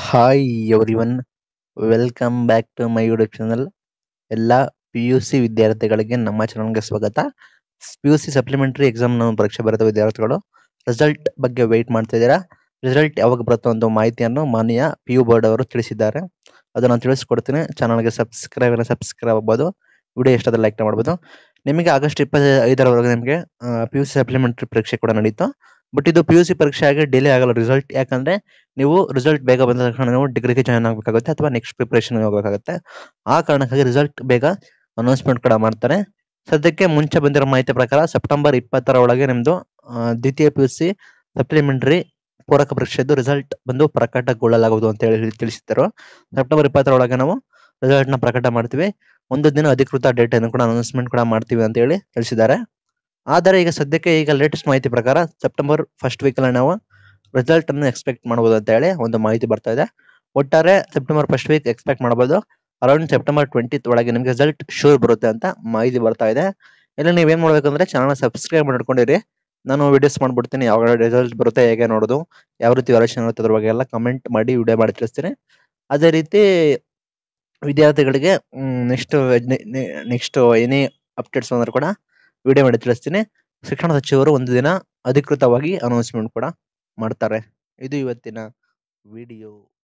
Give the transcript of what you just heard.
Hi everyone, welcome back to my YouTube channel. ಎಲ್ಲ PUC ವಿದ್ಯಾರ್ಥಿಗಳಿಗೆ ನಮ್ಮ ಚಾನಲ್ಗೆ ಸ್ವಾಗತ. PUC ಸಪ್ಲಿಮೆಂಟರಿ ಎಕ್ಸಾಮ್ ಪರೀಕ್ಷೆ ಬರೆದ ವಿದ್ಯಾರ್ಥಿಗಳು ರಿಸಲ್ಟ್ ಬಗ್ಗೆ ವೆಯ್ಟ್ ಮಾಡ್ತಾ ಇದ್ದೀರಾ. ರಿಸಲ್ಟ್ ಯಾವಾಗ ಬರುತ್ತೋ ಒಂದು ಮಾಹಿತಿಯನ್ನು ಮಾನ್ಯ PU ಬೋರ್ಡ್ ಅವರು ತಿಳಿಸಿದ್ದಾರೆ. ಅದನ್ನು ತಿಳಿಸ್ಕೊಡ್ತೀನಿ. ಚಾನಲ್ಗೆ ಸಬ್ಸ್ಕ್ರೈಬ್ ಆಗ್ಬೋದು. ವಿಡಿಯೋ ಇಷ್ಟದ ಲೈಕ್ ಮಾಡ್ಬೋದು. ನಿಮಗೆ ಆಗಸ್ಟ್ 25ರವರೆಗೆ ನಿಮಗೆ PUC ಸಪ್ಲಿಮೆಂಟರಿ ಪರೀಕ್ಷೆ ಕೂಡ ನಡೀತು. ಬಟ್ ಇದು PUC ಪರೀಕ್ಷೆ ಆಗಿ ಡಿಲೇ ಆಗಲ್ಲ ರಿಸಲ್ಟ್. ಯಾಕಂದ್ರೆ ನೀವು ರಿಸಲ್ಟ್ ಬೇಗ ಬಂದ ತಕ್ಷಣ ನೀವು ಡಿಗ್ರಿಗೆ ಜಾಯ್ನ್ ಆಗಬೇಕಾಗುತ್ತೆ ಅಥವಾ ನೆಕ್ಸ್ಟ್ ಪ್ರಿಪರೇಷನ್ ಹೋಗಬೇಕಾಗುತ್ತೆ. ಆ ಕಾರಣಕ್ಕಾಗಿ ರಿಸಲ್ಟ್ ಬೇಗ ಅನೌನ್ಸ್ಮೆಂಟ್ ಕೂಡ ಮಾಡ್ತಾರೆ. ಸದ್ಯಕ್ಕೆ ಮುಂಚೆ ಬಂದಿರೋ ಮಾಹಿತಿ ಪ್ರಕಾರ ಸೆಪ್ಟೆಂಬರ್ 20ರ ಒಳಗೆ ನಿಮ್ದು ದ್ವಿತೀಯ PUC ಸಪ್ಲಿಮೆಂಟರಿ ಪೂರಕ ಪರೀಕ್ಷೆದು ರಿಸಲ್ಟ್ ಬಂದು ಪ್ರಕಟಗೊಳ್ಳಲಾಗುವುದು ಅಂತ ಹೇಳಿ ತಿಳಿಸಿದ್ದರು. ಸೆಪ್ಟೆಂಬರ್ 20ರ ಒಳಗೆ ನಾವು ರಿಸಲ್ಟ್ ನ ಪ್ರಕಟ ಮಾಡ್ತೀವಿ. ಒಂದು ದಿನ ಅಧಿಕೃತ ಡೇಟ್ ಅನ್ನು ಕೂಡ ಅನೌನ್ಸ್ಮೆಂಟ್ ಕೂಡ ಮಾಡ್ತೀವಿ ಅಂತ ಹೇಳಿ ತಿಳಿಸಿದ್ದಾರೆ. ಆದರೆ ಈಗ ಸದ್ಯಕ್ಕೆ ಲೇಟೆಸ್ಟ್ ಮಾಹಿತಿ ಪ್ರಕಾರ ಸೆಪ್ಟೆಂಬರ್ ಫಸ್ಟ್ ವೀಕ್ ಅಲ್ಲಿ ನಾವು ರಿಸಲ್ಟ್ ಅನ್ನು ಎಕ್ಸ್ಪೆಕ್ಟ್ ಮಾಡಬಹುದು ಅಂತ ಹೇಳಿ ಒಂದು ಮಾಹಿತಿ ಬರ್ತಾ ಇದೆ. ಒಟ್ಟಾರೆ ಸೆಪ್ಟೆಂಬರ್ ಫಸ್ಟ್ ವೀಕ್ ಎಕ್ಸ್ಪೆಕ್ಟ್ ಮಾಡಬಹುದು. ಅರೌಂಡ್ ಸೆಪ್ಟೆಂಬರ್ 20th ಒಳಗೆ ನಿಮ್ಗೆ ರಿಸಲ್ಟ್ ಶೂರ್ ಬರುತ್ತೆ ಅಂತ ಮಾಹಿತಿ ಬರ್ತಾ ಇದೆ. ಇಲ್ಲ ನೀವೇನ್ ಮಾಡ್ಬೇಕಂದ್ರೆ ಚಾನಲ್ ಸಬ್ಸ್ಕ್ರೈಬ್ ಮಾಡ್ಕೊಂಡಿರಿ. ನಾನು ವಿಡಿಯೋಸ್ ಮಾಡ್ಬಿಡ್ತೀನಿ, ಯಾವಾಗ ರಿಸಲ್ಟ್ ಬರುತ್ತೆ, ಹೇಗೆ ನೋಡೋದು, ಯಾವ ರೀತಿ ವ್ಯಾಲ್ಯೂಷನ್ ಇರುತ್ತೆ ಅದ್ರ ಬಗ್ಗೆ ಎಲ್ಲ ಕಮೆಂಟ್ ಮಾಡಿ ವಿಡಿಯೋ ಮಾಡಿ ತಿಳಿಸ್ತೀನಿ. ಅದೇ ರೀತಿ ವಿದ್ಯಾರ್ಥಿಗಳಿಗೆ ನೆಕ್ಸ್ಟ್ ಏನೇ ಅಪ್ಡೇಟ್ಸ್ ಬಂದ್ರೆ ಕೂಡ ವಿಡಿಯೋ ಮಾಡಿ ತಿಳಿಸ್ತೀನಿ. ಶಿಕ್ಷಣ ಸಚಿವರು ಒಂದು ದಿನ ಅಧಿಕೃತವಾಗಿ ಅನೌನ್ಸ್ಮೆಂಟ್ ಕೂಡ ಮಾಡ್ತಾರೆ. ಇದು ಇವತ್ತಿನ ವಿಡಿಯೋ.